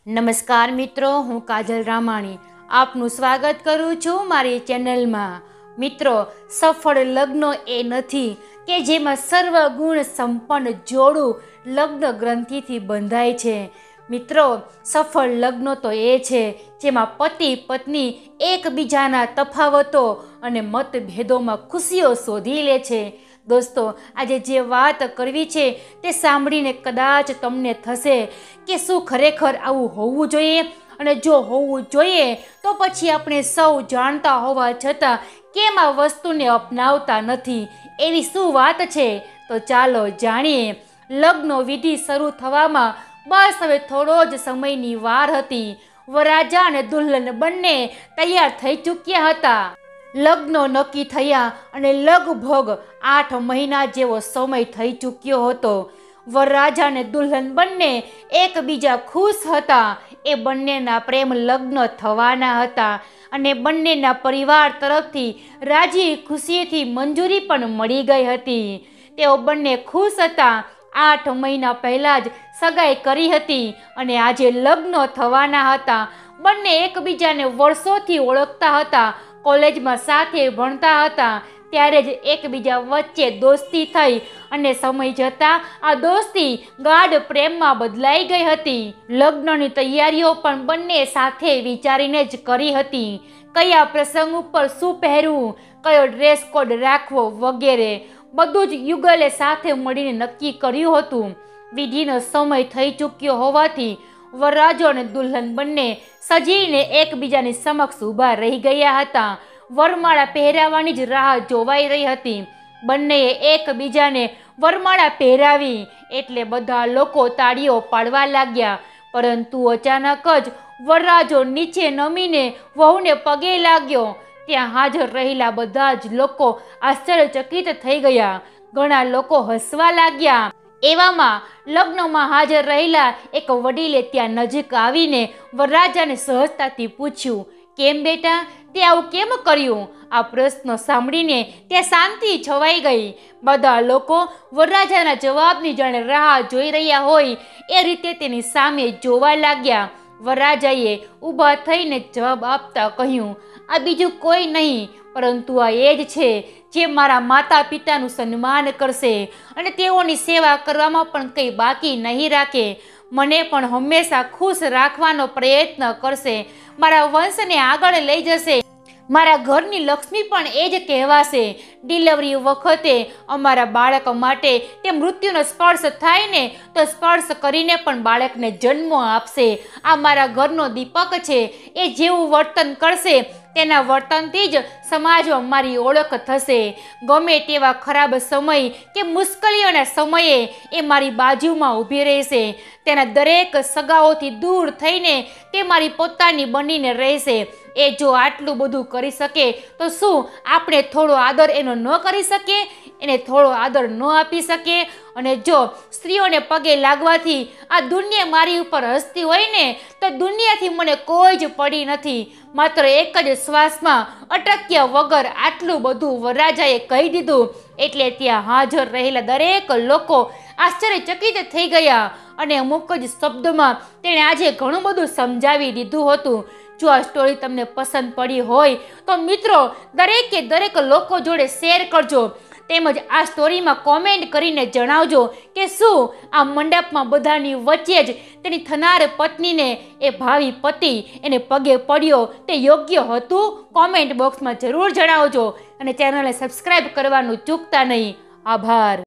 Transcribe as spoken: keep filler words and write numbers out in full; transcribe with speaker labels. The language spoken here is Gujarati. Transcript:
Speaker 1: નમસ્કાર મિત્રો, હું કાજલ રામાણી આપનું સ્વાગત કરું છું મારી ચેનલમાં। મિત્રો, સફળ લગ્નો એ નથી કે જેમાં સર્વગુણ સંપન્ન જોડું લગ્ન ગ્રંથિથી બંધાય છે। મિત્રો, સફળ લગ્નો તો એ છે જેમાં પતિ પત્ની એકબીજાના તફાવતો અને મતભેદોમાં ખુશીઓ શોધી લે છે। દોસ્તો, આજે જે વાત કરવી છે તે સાંભળીને કદાચ તમને થશે કે શું ખરેખર આવું હોવું જોઈએ, અને જો હોવું જોઈએ તો પછી આપણે સૌ જાણતા હોવા છતાં કેમ આ વસ્તુને અપનાવતા નથી, એવી શું વાત છે? તો ચાલો જાણીએ। લગ્નો વિધિ શરૂ થવામાં બસ હવે થોડો જ સમયની વાર હતી। વરરાજા અને દુલ્હન બંને તૈયાર થઈ ચૂક્યા હતા। લગ્નો નક્કી થયા અને લગભગ આઠ મહિના જેવો સમય થઈ ચૂક્યો હતો। વરરાજા અને દુલ્હન બંને એકબીજા ખુશ હતા। એ બંનેના પ્રેમ લગ્ન થવાના હતા અને બંનેના પરિવાર તરફથી રાજી ખુશીથી મંજૂરી પણ મળી ગઈ હતી। તેઓ બંને ખુશ હતા। આઠ મહિના પહેલા જ સગાઈ કરી હતી અને આજે લગ્નો થવાના હતા। બંને એકબીજાને વર્ષોથી ઓળખતા હતા, કોલેજમાં સાથે ભણતા હતા। ત્યારે જ એકબીજા વચ્ચે દોસ્તી થઈ અને સમય જતાં આ દોસ્તી ગાઢ પ્રેમમાં બદલાઈ ગઈ હતી। લગ્નની તૈયારીઓ પણ બંને સાથે વિચારીને જ કરી હતી। કયા પ્રસંગ ઉપર શું પહેરવું, કયો ડ્રેસ કોડ રાખવો વગેરે બધું જ યુગલે સાથે મળીને નક્કી કર્યું હતું। વિધિનો સમય થઈ ચૂક્યો હોવાથી વરરાજો અને દુલ્હન બંને સજીને એકબીજાની સમક્ષ ઊભા રહી ગયા હતા। વરમાળા પહેરાવાની જ રાહ જોવાઈ રહી હતી। બંનેએ એકબીજાને વરમાળા પહેરાવી એટલે બધા લોકો તાળીઓ પાડવા લાગ્યા, પરંતુ અચાનક જ વરરાજો નીચે નમીને વહુને પગે લાગ્યો। ત્યાં હાજર રહેલા બધા જ લોકો આશ્ચર્યચકિત થઈ ગયા। ઘણા લોકો હસવા લાગ્યા। એવામાં લગ્નમાં હાજર રહેલા એક વડીલે ત્યાં નજીક આવીને વરરાજાને સહજતાથી પૂછ્યું, કેમ બેટા, તે આવું કેમ કર્યું? આ પ્રશ્ન સાંભળીને ત્યાં શાંતિ છવાઈ ગઈ। બધા લોકો વરરાજાના જવાબની જાણે રાહ જોઈ રહ્યા હોય એ રીતે તેની સામે જોવા લાગ્યા। વરરાજાએ ઊભા થઈને જવાબ આપતા કહ્યું, આ બીજું કોઈ નહીં પરંતુ આ એ જ છે જે મારા માતા પિતાનું સન્માન કરશે અને તેઓની સેવા કરવામાં પણ કંઈ બાકી નહીં રાખે। મને પણ હંમેશા ખુશ રાખવાનો પ્રયત્ન કરશે, મારા વંશને આગળ લઈ જશે, મારા ઘરની લક્ષ્મી પણ એ જ કહેવાશે। ડિલિવરી વખતે અમારા બાળક માટે તે મૃત્યુનો સ્પર્શ થાય ને તો સ્પર્શ કરીને પણ બાળકને જન્મ આપશે। આ મારા ઘરનો દીપક છે, એ જેવું વર્તન કરશે તેના વર્તનથી જ સમાજમાં મારી ઓળખ થશે। ગમે તેવા ખરાબ સમય કે મુશ્કેલીઓના સમયે એ મારી બાજુમાં ઊભી રહેશે। તેના દરેક સગાઓથી દૂર થઈને તે મારી પોતાની બનીને રહેશે। એ જો આટલું બધું કરી શકે તો શું આપણે થોડો આદર એનો ન કરી શકીએ, એને થોડો આદર ન આપી શકીએ? અને જો સ્ત્રીઓને પગે લાગવાથી આ દુનિયા મારી ઉપર હસતી હોય ને તો દુનિયાથી મને કોઈ જ પડી નથી। માત્ર એક જ શ્વાસમાં અટક્યા વગર આટલું બધું વરરાજાએ કહી દીધું એટલે ત્યાં હાજર રહેલા દરેક લોકો આશ્ચર્યચકિત થઈ ગયા અને અમુક જ શબ્દમાં તેણે આજે ઘણું બધું સમજાવી દીધું હતું। જો આ સ્ટોરી તમને પસંદ પડી હોય તો મિત્રો દરેકે દરેક લોકો જોડે શેર કરજો, તેમજ આ સ્ટોરીમાં કોમેન્ટ કરીને જણાવજો કે શું આ મંડપમાં બધાની વચ્ચે જ તેની થનાર પત્નીને એ ભાવિ પતિ એને પગે પડ્યો તે યોગ્ય હતું? કોમેન્ટ બોક્સમાં જરૂર જણાવજો અને ચેનલને સબસ્ક્રાઈબ કરવાનું ચૂકતા નહીં। આભાર।